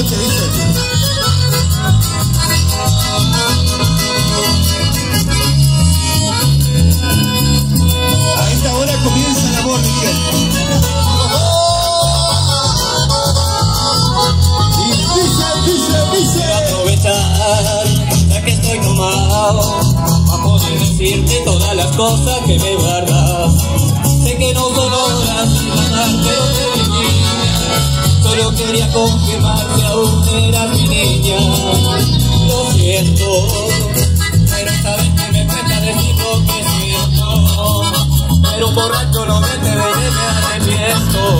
noche, dice. A esta hora comienza el amor, Miguel. Voy a aprovechar, ya que estoy tomado, a poder decirte todas las cosas que me guardas. Sé que no son horas de matar, pero te niña. Solo quería confirmar que aún eras mi niña. Lo siento, pero sabes que me cuesta decir lo que siento. Pero un borracho no me enteré, me arrepiento.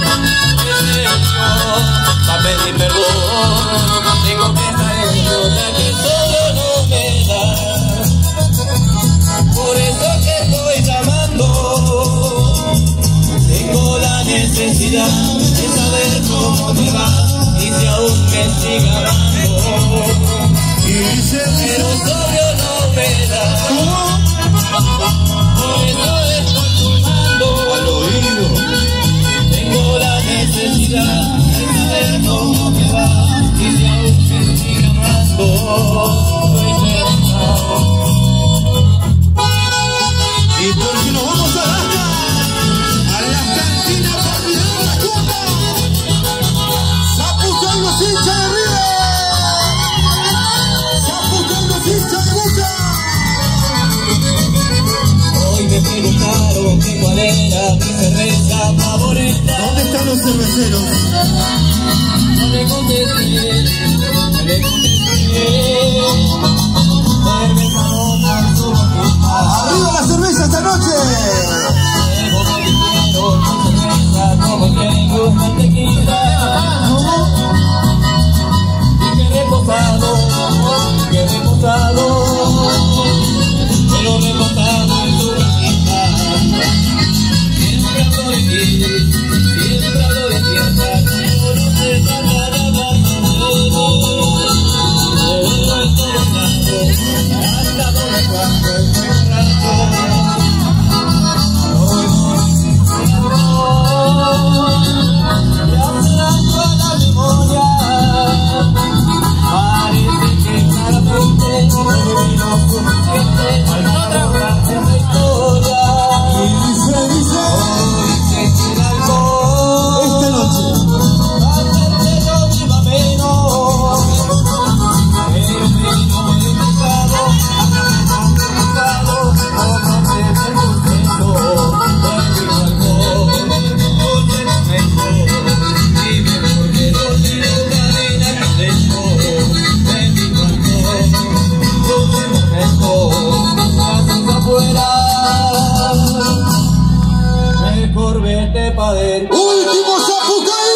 Para pedir perdón, tengo que estar en ya que solo no me da. Por eso que estoy llamando, tengo la necesidad de saber cómo te va y si aún me sigue amando. Pero solo no me da. Por eso estoy llamando al oído. Tengo la necesidad de saber cómo te va y si aún me sigue amando. Y porque nos vamos a las cantinas para mirar la copa. Zapucay los hinchas de River. Zapucay los hinchas de Boca. Hoy me preguntaron que cuál era mi cerveza favorita. ¿Dónde están los cerveceros? No le contesté, no le contesté. Cerveza no pasó a ¡Arriba la cerveza esta noche! Luego me dijeron con cerveza como que le gusta el tequila. Y que reposado, pero reposado en tu casita. Siempre hablo de ti, siempre hablo de tierra, pero no se trata de hablar de pero en todos lados, hasta donde cuando estoy borracho. Hoy me amor, y hablando a la memoria, parece que claramente no viví lo suficiente para borrar esta historia. Y dice, hoy sé que el alcohol esta noche va a hacer que yo viva menos, pero si no he empezado a caminar cruzado como tener contento de mi alcohol. Dulce momento, dime por qué dónde no cadena que tengo de mi alcohol. Dulce momento, haces afuera, mejor vete pa' dentro. ¡último Zapucay!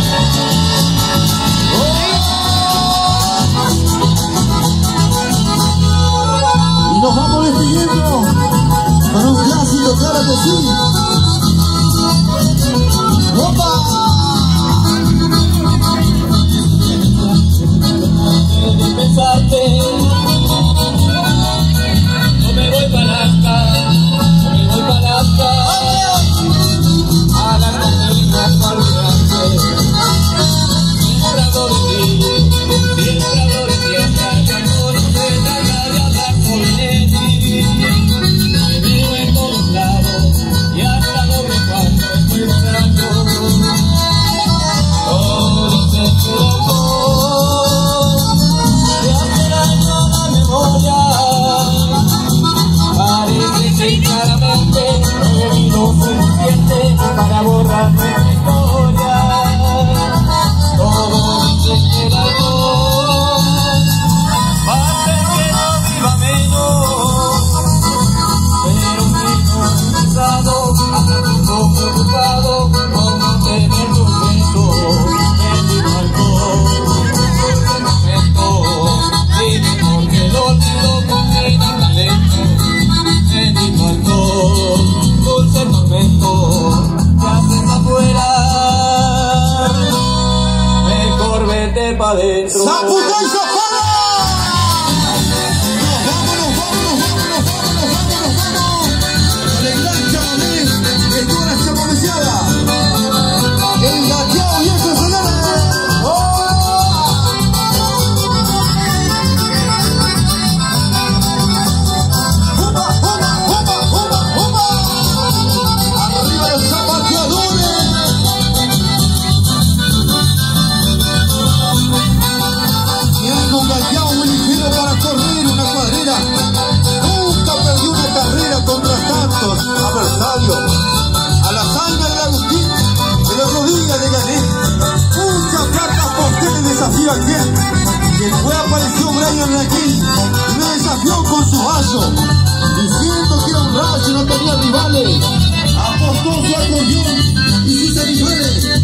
Y nos vamos despidiendo con un clásico, claro que sí. ¡Opa! De pensarte, no me voy para Alaska, no me voy para Alaska, a la cocina para olvidarte. Siempre hablo de ti, siempre hablo de tierra, que no se trata de hablar con Leti. Me veo en todos lados y hasta doble cuando estoy borracho. Oh, dice que el alcohol te hace daño a la memoria. Parece que claramente no he vivido suficiente para borrar nuestra historia. Todo dice que el alcohol va a hacer que no viva menos, pero si no he empezado a estar un poco preocupado como tener un beso en mi balcón. Dulce momento, dime por qué lo olvido con pena tan lento en mi balcón. Dulce momento, ¿qué haces afuera? Mejor vete pa' dentro. ¡Zapucay se apaga! ¡Nos vamos, nos vamos, nos vamos, nos vamos, nos vamos, nos vamos! Con el gran chavalés de toda la chaponeseada. El gateado viejo sonero. ¡Oh! decir aquel que después apareció Brian aquí y me desafió con su vaso, diciendo que era un rayo y no tenía rivales. Apostó su acordeón y sus animales.